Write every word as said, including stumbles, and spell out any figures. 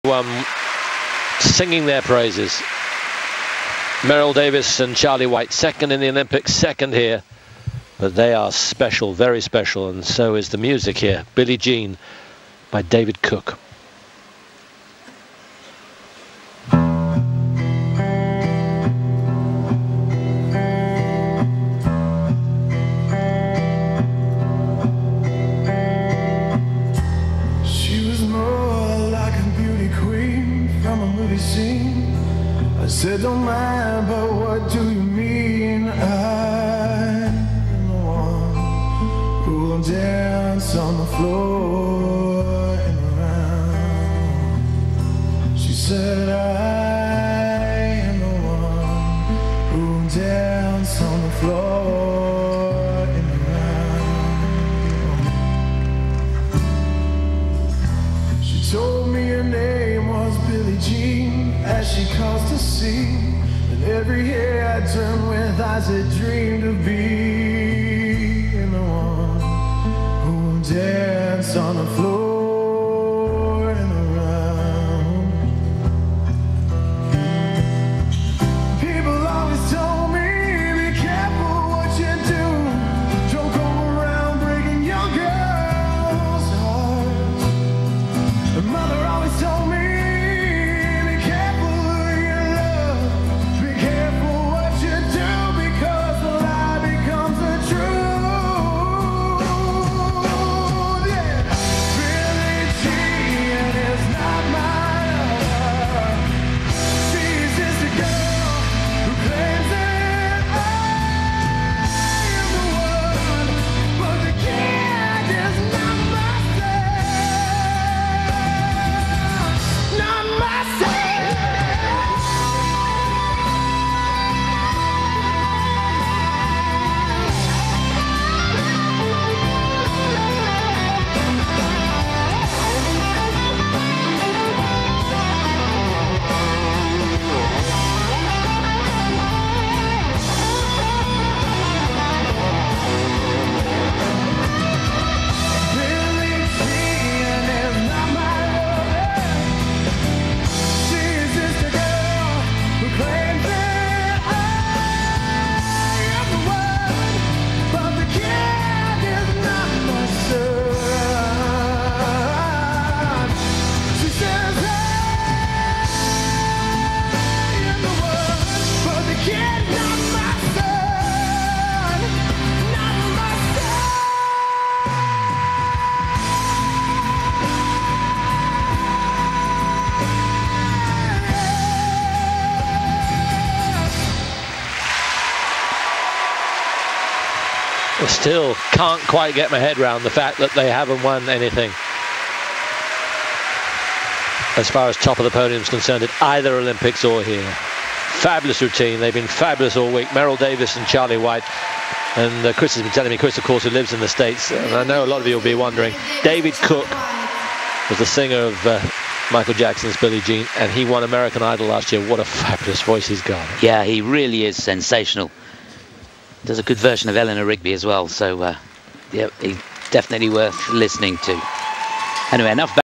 Um, singing their praises. Merrill Davis and Charlie White, second in the Olympics, second here. But they are special, very special, and so is the music here. Billie Jean by David Cook. I said, don't mind, but what do you mean? I'm the one who will dance on the floor and around. She said, I am the one who will dance on the floor and around. She told me her name was Billie Jean, as she caused to sing, and every hair I turned with eyes that dreamed of being the one who will dance on the floor and around. People always told me, be careful what you do, don't go around breaking your girl's heart. And mother always told me, I still can't quite get my head around the fact that they haven't won anything as far as top of the podium is concerned at either Olympics or here. Fabulous routine. They've been fabulous all week. Merrill Davis and Charlie White. And uh, Chris has been telling me, Chris, of course, who lives in the States, and I know a lot of you will be wondering, David Cook was the singer of uh, Michael Jackson's Billie Jean, and he won American Idol last year. What a fabulous voice he's got. Yeah, he really is sensational. There's a good version of Eleanor Rigby as well, so uh, yeah, he's definitely worth listening to. Anyway, enough.